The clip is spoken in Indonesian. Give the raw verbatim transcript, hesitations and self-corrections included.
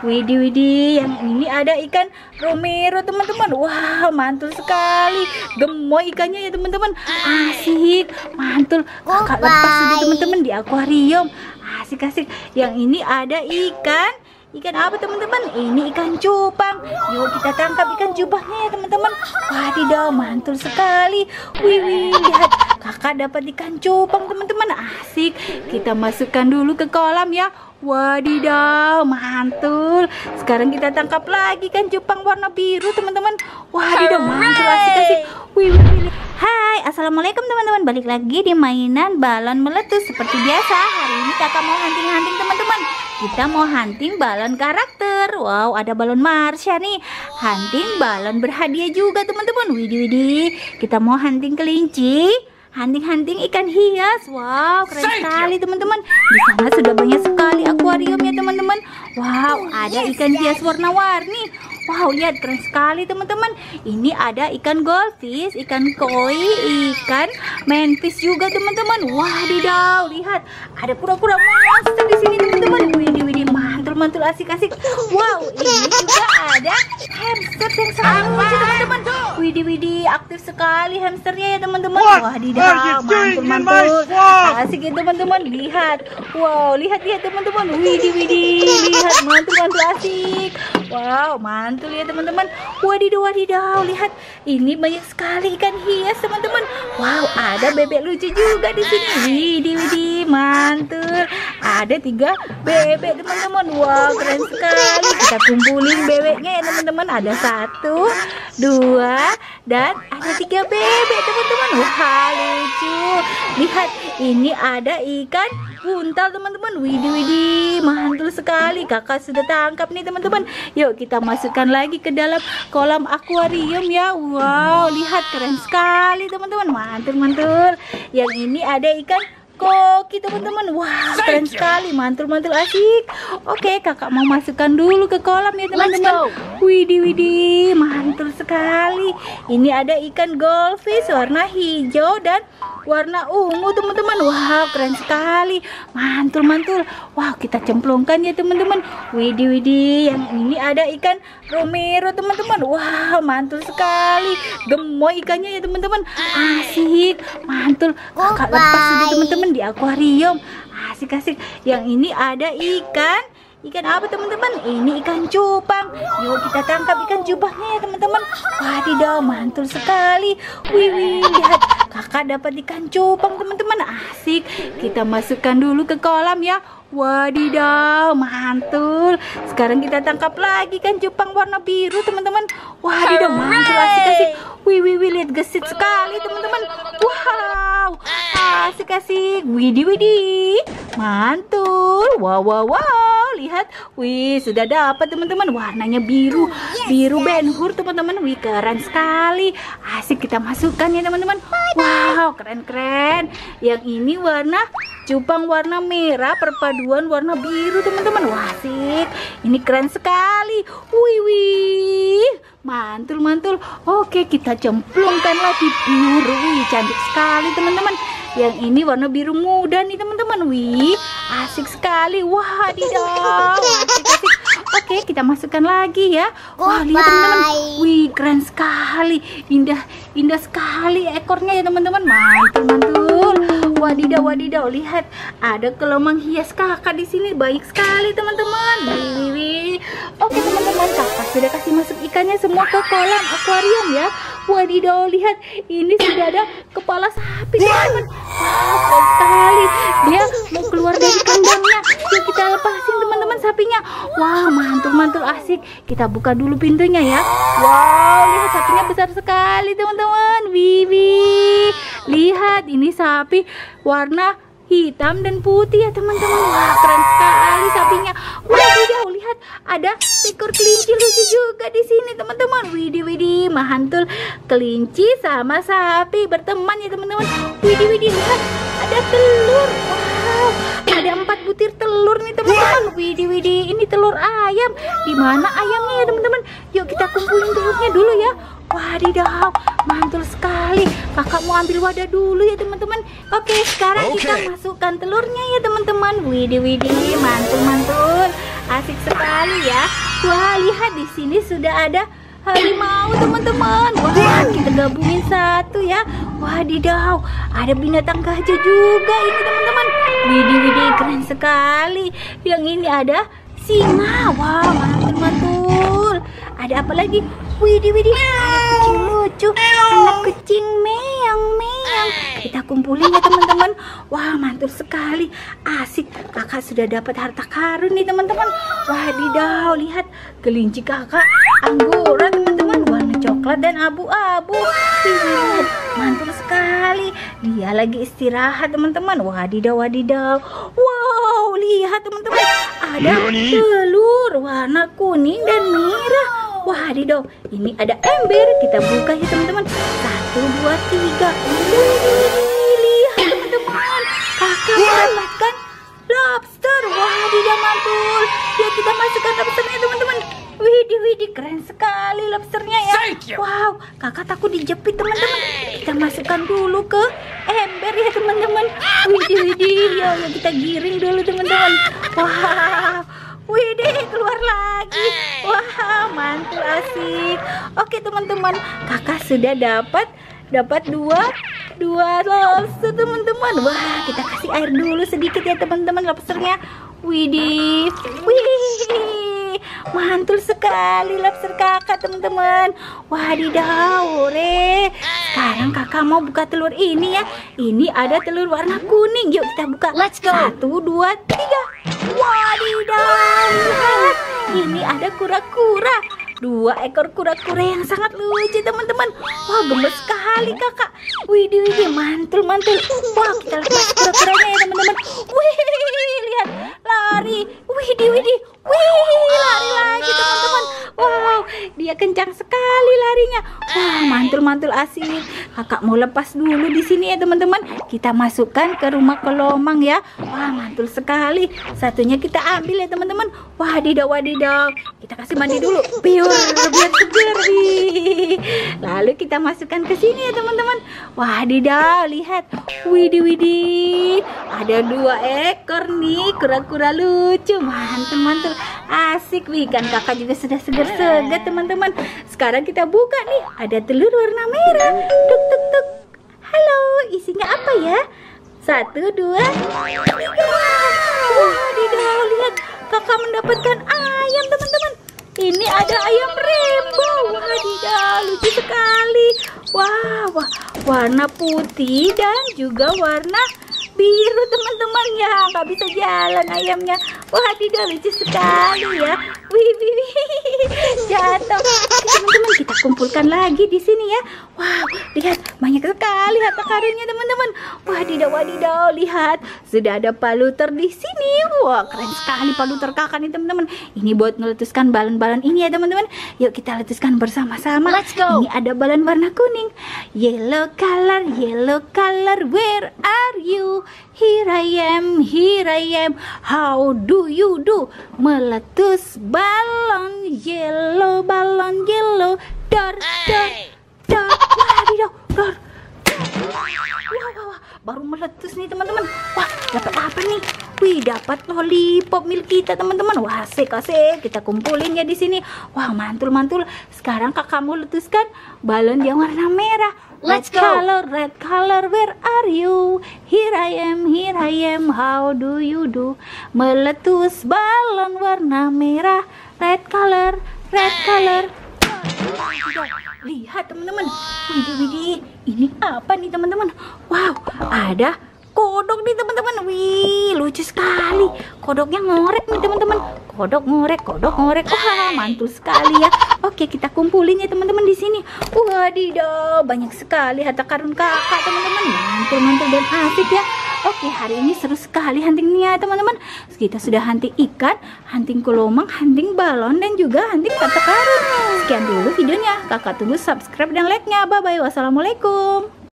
Widih, widih, yang ini ada ikan Romero teman-teman. Wah, mantul sekali. Gemoy ikannya ya teman-teman. Asik, mantul. Kakak lepas ini teman-teman di akuarium. Asik-asik. Yang ini ada ikan Ikan apa teman-teman? Ini ikan cupang. Yuk kita tangkap ikan cupangnya ya teman-teman. Wadidaw, mantul sekali. Wih, wih, lihat. Kakak dapat ikan cupang teman-teman. Asik. Kita masukkan dulu ke kolam ya. Wadidaw, mantul. Sekarang kita tangkap lagi ikan cupang warna biru teman-teman. Wadidaw, mantul, asik-asik. Wih, wih, wih. Hai, assalamualaikum teman-teman. Balik lagi di mainan balon meletus. Seperti biasa, hari ini kakak mau hunting-hunting teman-teman. Kita mau hunting balon karakter. Wow, ada balon Marsha nih. Hunting balon berhadiah juga teman-teman. Widih, widih. Kita mau hunting kelinci. Hunting-hunting ikan hias. Wow, keren sekali teman-teman. Di sana sudah banyak sekali akuarium ya teman-teman. Wow, ada ikan hias warna-warni. Wow, lihat keren sekali teman-teman. Ini ada ikan goldfish, ikan koi, ikan manfish juga teman-teman. Wadidaw, lihat ada kura-kura monster di sini teman-teman. Widih, widih, mantul-mantul, asik-asik. Wow, ini juga ada hamster yang sangat lucu teman-teman. Widih, widih, aktif sekali hamsternya ya teman-teman. Wadidaw, mantul-mantul, asik ya teman-teman. Lihat, wow, lihat-lihat teman-teman. Widih, widih, lihat mantul-mantul, asik. Wow, mantul ya teman-teman. Wadidaw, wadidaw, lihat ini banyak sekali ikan hias teman-teman. Wow, ada bebek lucu juga di sini. Widih, widih, mantul. Ada tiga bebek teman-teman. Wow, keren sekali. Kita kumpulin bebeknya ya teman-teman. Ada satu, dua, dan ada tiga bebek teman-teman. Wah, lucu. Lihat, ini ada ikan buntal teman-teman. Widih, widih, mantul sekali. Kakak sudah tangkap nih teman-teman. Yuk kita masukkan lagi ke dalam kolam akuarium ya. Wow, lihat keren sekali teman-teman. Mantul, mantul. Yang ini ada ikan koki teman-teman. Wah, keren sekali. Mantul, mantul, asik. Oke, kakak mau masukkan dulu ke kolam ya teman-teman. Widih, widih, mantul sekali. Ini ada ikan goldfish warna hijau dan warna ungu teman-teman. Wow, keren sekali. Mantul, mantul. Wow, kita cemplungkan ya teman-teman. Widih, widih, yang ini ada ikan Romero teman-teman. Wow, mantul sekali. Gemoy ikannya ya teman-teman. Asik, mantul. Kakak lepas ini teman-teman di akuarium. Asik-asik. Yang ini ada ikan Ikan apa teman-teman? Ini ikan cupang. Yuk kita tangkap ikan cupangnya ya teman-teman. Wadidaw, mantul sekali. Wih, wih, lihat. Kakak dapat ikan cupang teman-teman. Asik. Kita masukkan dulu ke kolam ya. Wadidaw, mantul. Sekarang kita tangkap lagi ikan cupang warna biru teman-teman. Wadidaw, mantul, asik-asik. Wih, wih, wih, lihat gesit sekali teman-teman. Wow, asik-asik. Widih, widih, mantul. Wow, wow, wow. Lihat, wih, sudah dapat teman-teman. Warnanya biru, biru Ben Hur teman-teman. Wih, keren sekali. Asik, kita masukkan ya teman-teman. Wow, keren-keren. Yang ini warna cupang warna merah perpaduan warna biru teman-teman. Wah, asik. Ini keren sekali. Wih, wih, mantul, mantul. Oke, kita cemplungkan lagi biru. Wih, cantik sekali teman-teman. Yang ini warna biru muda nih teman-teman. Wih, asik sekali. Wah, didaw, asik-asik. Oke, kita masukkan lagi ya. Wah, lihat teman-teman. Wih, keren sekali. Indah, indah sekali ekornya ya teman-teman. Mantul, mantul. Wadidaw, wadidaw. Lihat, ada gelombang hias kakak di sini. Baik sekali teman-teman. Wih, wih. Oke teman-teman, kakak sudah kasih masuk ikannya semua ke kolam akuarium ya. Wadidaw, lihat, ini sudah ada kepala sapi teman-teman. Wow, keren sekali. Dia mau keluar dari kandangnya. Yuk kita lepasin teman-teman sapinya. Wow, mantul-mantul, asik. Kita buka dulu pintunya ya. Wow, lihat sapinya besar sekali teman-teman. Wiwi, lihat ini sapi warna hitam dan putih ya teman-teman. Wah, keren sekali sapinya. Wadidaw, lihat ada ekor kelinci lucu juga di sini teman-teman. Widih, widih, mantul. Kelinci sama sapi berteman ya teman-teman. Widih, widih, lihat ada telur. Wow, ada empat butir telur nih teman-teman. Widih, widih, ini telur ayam. Di mana ayamnya ya teman-teman? Yuk kita kumpulin telurnya dulu ya. Wadidaw, mantul sekali. Kakak mau ambil wadah dulu ya teman-teman. Oke, sekarang Oke. kita masukkan telurnya ya teman-teman. Widih widih, mantul mantul. Asik sekali ya. Wah, lihat di sini sudah ada harimau teman-teman. Wah, kita gabungin satu ya. Wadidaw, ada binatang gajah juga ini teman-teman. Widih widih, keren sekali. Yang ini ada singa. Wah, mantul mantul. Ada apa lagi? Widih widih, ada kucing lucu, anak kucing meong meong. Kita kumpulin ya teman-teman. Wah, mantul sekali, asik. Kakak sudah dapat harta karun nih teman-teman. Wadidaw, lihat kelinci kakak anggora teman-teman, warna coklat dan abu-abu. Lihat, mantul sekali. Dia lagi istirahat teman-teman. Wadidaw wadidaw. Wow, lihat teman-teman, ada Nani? telur warna kuning dan merah. Wadidaw, ini ada ember. Kita buka ya teman-teman. Satu, dua, tiga. Wih, lihat teman-teman, kakak mendapatkan lobster. Wadidaw, mantul. Yuk kita masukkan lobsternya teman-teman. Widih widih, keren sekali lobsternya ya. Wow, kakak takut dijepit teman-teman. Kita masukkan dulu ke ember ya teman-teman. Widih widih, yuk, yuk kita giring dulu teman-teman. Wow, widih, keluar lagi. Wah, mantul, asik. Oke teman-teman, kakak sudah dapat dapat dua dua lobster teman-teman. Wah, kita kasih air dulu sedikit ya teman-teman lobsternya. Widih, wih, mantul sekali lobster kakak teman-teman. Wadidaw, re. Sekarang kakak mau buka telur ini ya. Ini ada telur warna kuning. Yuk kita buka. Let's go. Satu, dua, tiga. Wadidaw, lihat. Ini ada kura-kura. Dua ekor kura-kura yang sangat lucu teman-teman. Wah, gemes sekali kakak. Widih widih, mantul mantul. Wah, kita lepas kura-kuranya ya teman-teman. Wih, lihat, lari. Widih widih, wih, lari lagi teman-teman. Wow, dia kencang sekali larinya. Wah, mantul mantul, asik. Kakak mau lepas dulu di sini ya teman-teman. Kita masukkan ke rumah kelomang ya. Wah, mantul sekali. Satunya kita ambil ya teman-teman. Wadidaw wadidaw. Kita kasih mandi dulu. Biar biar segar. Wih. Lalu kita masukkan ke sini ya teman-teman. Wadidaw, lihat. Widih widih. Ada dua ekor nih kura-kura lucu. Mantul mantul, asik. Wih, kan kakak juga sudah segar-segar teman-teman. Sekarang kita buka nih. Ada telur warna merah. Tuk tuk tuk. Halo, isinya apa ya? Satu, dua, tiga. Wadidaw, lihat, kakak mendapatkan ayam teman-teman. Ini ada ayam rainbow. Wadidaw, lucu sekali. Wah, wah, warna putih dan juga warna biru teman-teman ya. Nggak bisa jalan ayamnya. Wadidaw, lucu sekali ya. Wih, wih, wih. Jatuh. Oke, teman-teman, kita kumpulkan lagi di sini ya. Wow, lihat, banyak sekali harta karunnya teman-teman. Wadidaw, wadidaw, lihat, sudah ada paluter di sini. Wah, keren sekali paluter kakak nih teman-teman. Ini buat meletuskan balon-balon ini ya teman-teman. Yuk kita letuskan bersama-sama. Let's go. Ini ada balon warna kuning. Yellow color, yellow color, where are you? Here I am, here I am. How do you do? Meletus balon, yellow balon, yellow. Dor, dor, dor. Wadidaw, dor. Wah, wah, wah, baru meletus nih teman-teman. Wah, dapat apa nih? Wih, dapat lollipop milik kita teman-teman. Wah, asik asik. Kita kumpulin ya di sini. Wah, mantul mantul. Sekarang kakak mau letuskan balon yang warna merah. Let's Red go. color, red color, where are you? Here I am, here I am. How do you do? Meletus balon warna merah. Red color, red color. Lihat teman-teman. Widih widih. Ini apa nih teman-teman? Wow, ada kodok nih teman-teman. Wih, lucu sekali. Kodoknya ngorek nih teman-teman. Kodok ngorek, kodok ngorek. Wah, mantul sekali ya. Oke, kita kumpulin ya teman-teman di sini. Wadidaw, banyak sekali harta karun kakak teman-teman. Mantul, mantul dan asik ya. Oke, hari ini seru sekali huntingnya teman-teman. Kita sudah hunting ikan, hunting kelomang, hunting balon, dan juga hunting harta karun. Sekian dulu videonya. Kakak tunggu subscribe dan like-nya. Bye-bye. Wassalamualaikum.